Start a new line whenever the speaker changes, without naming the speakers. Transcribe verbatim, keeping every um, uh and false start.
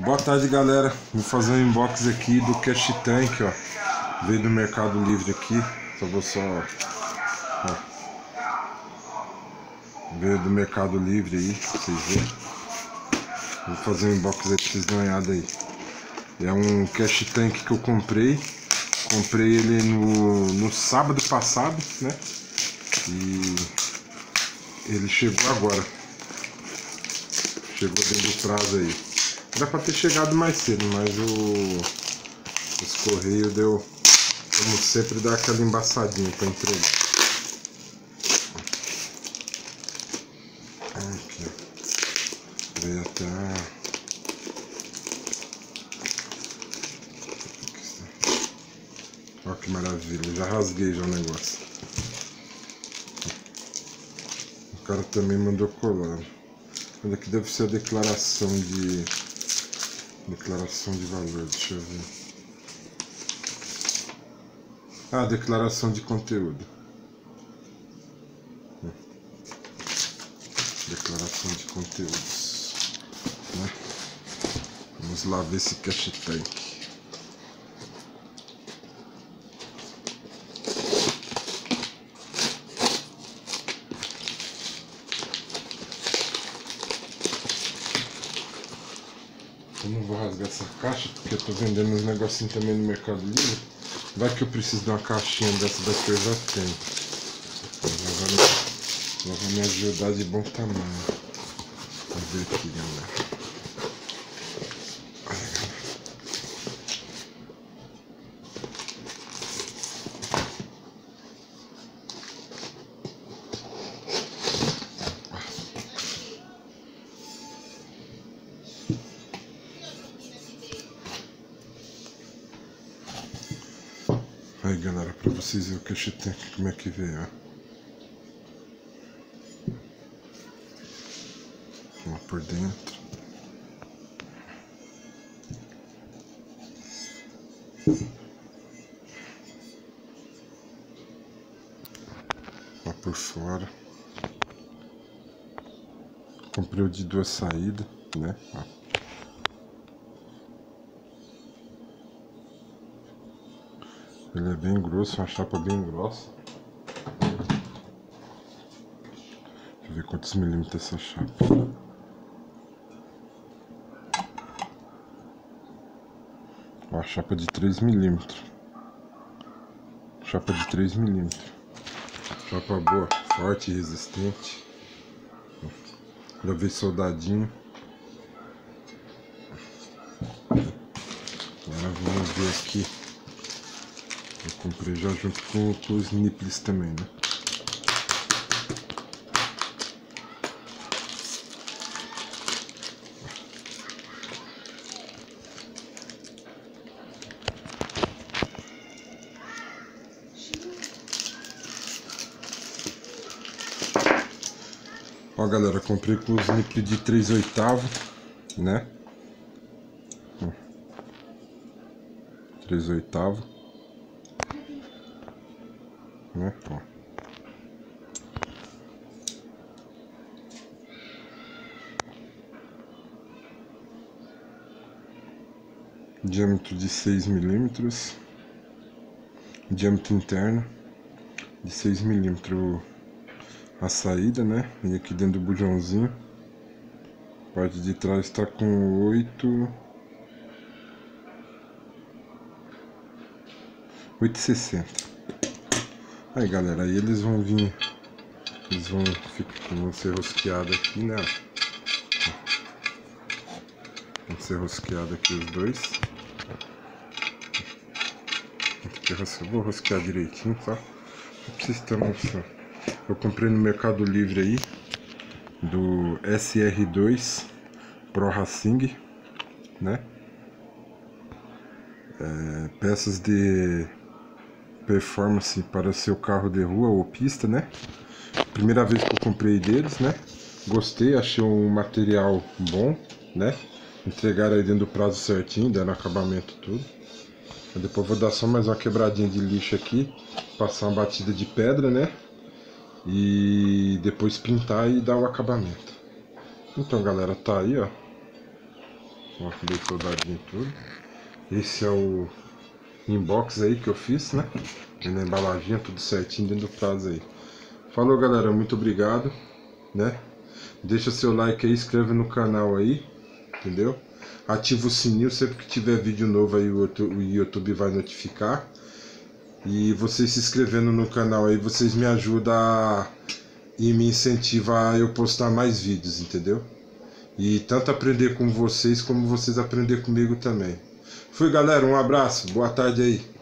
Boa tarde, galera. Vou fazer um unboxing aqui do Cash Tank, ó. Veio do Mercado Livre aqui. Só vou só, ó. Veio do Mercado Livre aí, pra vocês verem. Vou fazer um unboxing aqui pra vocês darem uma olhada aí. É um Cash Tank que eu comprei. Comprei ele no, no sábado passado, né? E ele chegou agora. Chegou dentro do prazo aí. Era pra ter chegado mais cedo, mas o, os correios deu, como sempre, dá aquela embaçadinha pra entregar. Aqui, ó. Veio até a... Olha que maravilha, já rasguei já o negócio. O cara também mandou colar. Olha aqui, deve ser a declaração de... Declaração de valor, deixa eu ver. Ah, declaração de conteúdo. Declaração de conteúdos, né? Vamos lá ver esse Cash Tank. Eu não vou rasgar essa caixa porque eu tô vendendo uns negocinhos também no Mercado Livre. Vai que eu preciso de uma caixinha dessa daqui, eu já tenho. Já vai me, já vai me ajudar de bom tamanho. Vamos ver aqui, galera. Aí, galera, pra vocês verem o Cash Tank, como é que veio, ó. Lá por dentro. Lá por fora. Comprei o de duas saídas, né? Ó. Ele é bem grosso, uma chapa bem grossa. Deixa eu ver quantos milímetros é essa chapa. Ó, a chapa de três milímetros. Chapa de três milímetros. Chapa boa, forte e resistente. Já veio soldadinho. Agora vamos ver aqui. Eu comprei já junto com, com os nipples também, né? Ó, galera, comprei com os nipples de três oitavos, né? três oitavos. Né? Ó. Diâmetro de seis milímetros. Diâmetro interno de seis milímetros a saída, né? E aqui dentro do bujãozinho. A parte de trás está com oito. oito e sessenta. Aí, galera, aí eles vão vir, eles vão, ficar, vão ser rosqueados aqui, né? Vão ser rosqueados aqui os dois. Eu vou rosquear direitinho, tá? Pra vocês terem noção. Eu comprei no Mercado Livre aí, do S R dois Pro Racing, né? É, peças de performance para o seu carro de rua ou pista, né? Primeira vez que eu comprei deles, né? Gostei, achei um material bom, né? Entregaram aí dentro do prazo certinho, deram acabamento tudo. Eu depois vou dar só mais uma quebradinha de lixo aqui, passar uma batida de pedra, né? E depois pintar e dar o acabamento. Então, galera, tá aí, ó. Ó, dei soldadinho e tudo. Esse é o inbox aí que eu fiz, né? E na embalaginha, tudo certinho dentro do prazo aí. Falou, galera, muito obrigado, né? Deixa seu like aí, inscreve no canal aí, entendeu? Ativa o sininho, sempre que tiver vídeo novo aí o YouTube vai notificar. E vocês se inscrevendo no canal aí, vocês me ajudam a... e me incentivam a eu postar mais vídeos, entendeu? E tanto aprender com vocês, como vocês aprender comigo também. Fui, galera, um abraço, boa tarde aí.